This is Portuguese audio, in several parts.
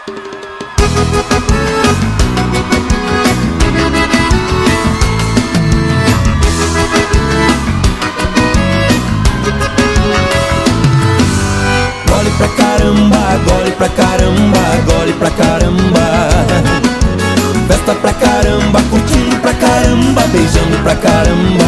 Gole pra caramba, gole pra caramba, gole pra caramba. Festa pra caramba, curtindo pra caramba, beijando pra caramba.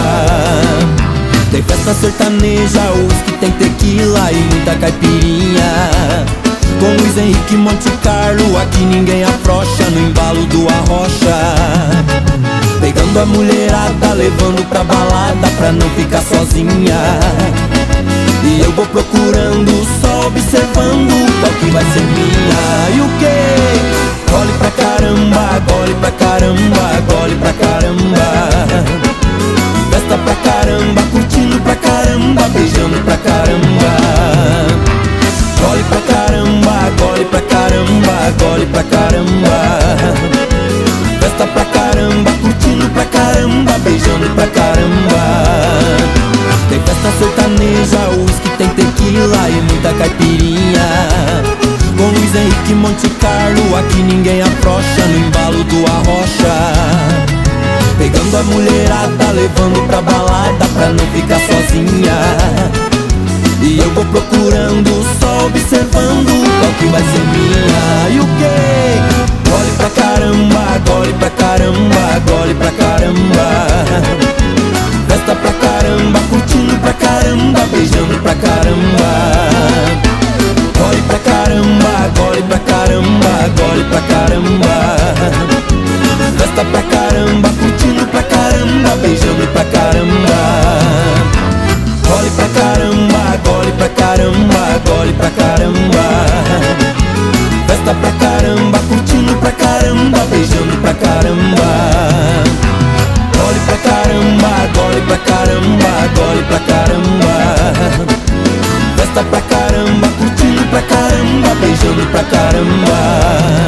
Tem festa sertaneja, uísque, tem tequila e muita caipirinha. Com Luiz Henrique, Monte Carlo, aqui ninguém afrouxa no embalo do Arrocha. Pegando a mulherada, levando pra balada pra não ficar sozinha. E eu vou procurando, só observando qual que vai ser minha. E o que? Gole pra caramba, gole pra caramba, gole pra caramba. Festa pra caramba, curtindo pra caramba, beijando pra caramba. Gole pra caramba, gole pra caramba, gole pra caramba. Festa pra caramba, curtindo pra caramba, beijando pra caramba. Tem festa sertaneja, uísque, tem tequila e muita caipirinha. Com Luiz Henrique, Monte Carlo, aqui ninguém afrouxa no embalo do Arrocha. Pegando a mulherada, levando pra balada pra não ficar sozinha. E eu vou procurando, só observando qual que vai ser minha. E o que? Gole pra caramba, gole pra caramba, gole pra caramba. Festa pra caramba, curtindo pra caramba, beijando pra caramba. Gole pra caramba, gole pra caramba, gole pra caramba. Festa pra caramba, curtindo pra caramba, beijando pra caramba. Gole pra caramba, gole pra caramba, gole pra caramba. Festa pra caramba, curtindo pra caramba, beijando pra caramba. Gole pra caramba, gole pra caramba, gole pra caramba. Festa pra caramba, curtindo pra caramba, beijando pra caramba.